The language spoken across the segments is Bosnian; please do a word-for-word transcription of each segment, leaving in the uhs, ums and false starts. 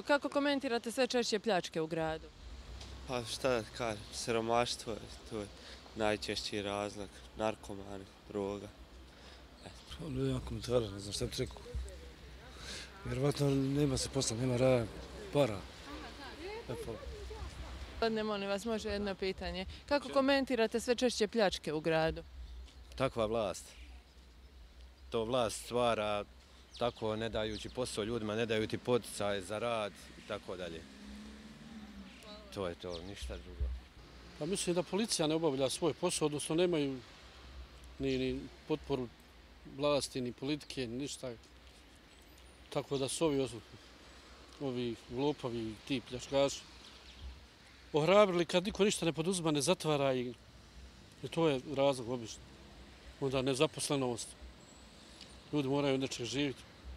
Kako komentirate sve češće pljačke u gradu? Pa šta da kažem, siromaštvo je to je najčešći razlog, narkomani, droga. Pa nema komentara, ne znam šta bi rekao. Vjerovatno nema se posla, nema rada, para. Ne molim vas, može jedno pitanje. Kako komentirate sve češće pljačke u gradu? Takva vlast. To vlast stvara tako ne dajući posao ljudima, ne dajući poticaje za rad i tako dalje. To je to, ništa drugo. Pa mislim da policija ne obavlja svoj posao, odnosno nemaju ni, ni potporu vlasti, ni politike, ni ništa. Tako da su ovi, ovi lopovi, ti pljačkaši ohrabrili kad niko ništa ne poduzima, ne zatvara i, i to je razlog obično. Onda nezaposlenost. Ljudi moraju od nečeg živjeti.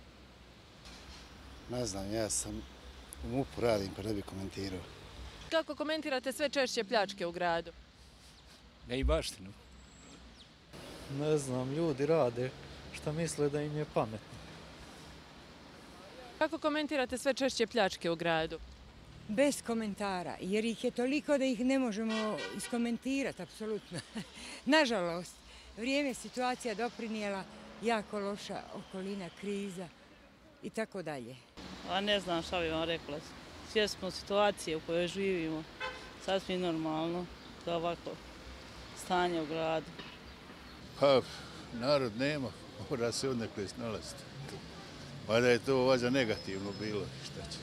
Ne znam, ja sam u MUP-u radim pa ne bi komentirao. Kako komentirate sve češće pljačke u gradu? Ne i baštinu. Ne znam, ljudi rade šta misle da im je pametno. Kako komentirate sve češće pljačke u gradu? Bez komentara, jer ih je toliko da ih ne možemo iskomentirati, apsolutno. Nažalost, vrijeme situacija doprinijela jako loša okolina, kriza i tako dalje. A ne znam šta bi vam rekla. Svjesni smo situacije u kojoj živimo, sasvim normalno za ovako stanje u gradu. Pa, narod nema, mora se odnekle snalaziti. Pa da je to valjda negativno bilo, šta će.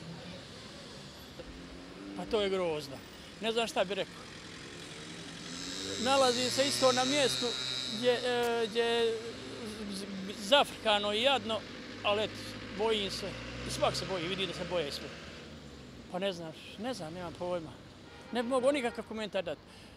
Pa to je grozno. Ne znam šta bi rekao. Nalazi se isto na mjestu gdje, gdje je zafrkano i jadno, ali eto, bojim se. I svak se boji, vidi da se boje sve. Pa ne znam, ne znam, nemam pojma. Ne bi mogao nikakav komentar dati.